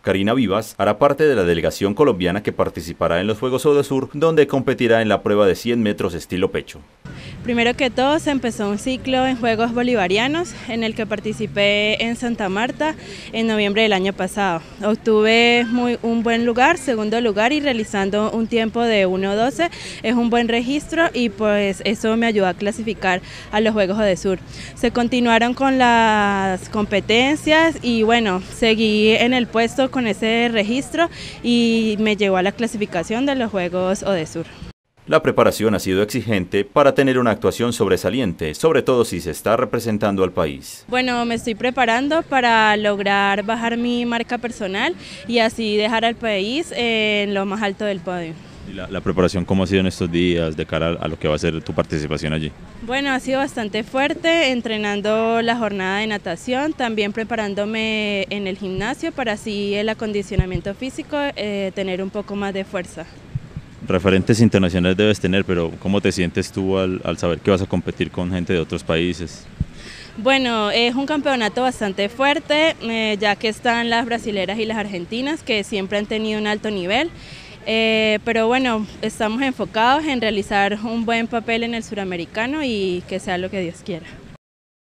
Karina Vivas hará parte de la delegación colombiana que participará en los Juegos Odesur, donde competirá en la prueba de 100 metros estilo pecho. Primero que todo se empezó un ciclo en Juegos Bolivarianos en el que participé en Santa Marta en noviembre del año pasado. Obtuve un buen lugar, segundo lugar, y realizando un tiempo de 1:12 es un buen registro y pues eso me ayudó a clasificar a los Juegos Odesur. Se continuaron con las competencias y bueno, seguí en el puesto con ese registro y me llevó a la clasificación de los Juegos Odesur. La preparación ha sido exigente para tener una actuación sobresaliente, sobre todo si se está representando al país. Bueno, me estoy preparando para lograr bajar mi marca personal y así dejar al país en lo más alto del podio. ¿Y la preparación cómo ha sido en estos días de cara a lo que va a ser tu participación allí? Bueno, ha sido bastante fuerte, entrenando la jornada de natación, también preparándome en el gimnasio para así el acondicionamiento físico tener un poco más de fuerza. Referentes internacionales debes tener, pero ¿cómo te sientes tú al saber que vas a competir con gente de otros países? Bueno, es un campeonato bastante fuerte, ya que están las brasileras y las argentinas, que siempre han tenido un alto nivel, pero bueno, estamos enfocados en realizar un buen papel en el suramericano y que sea lo que Dios quiera.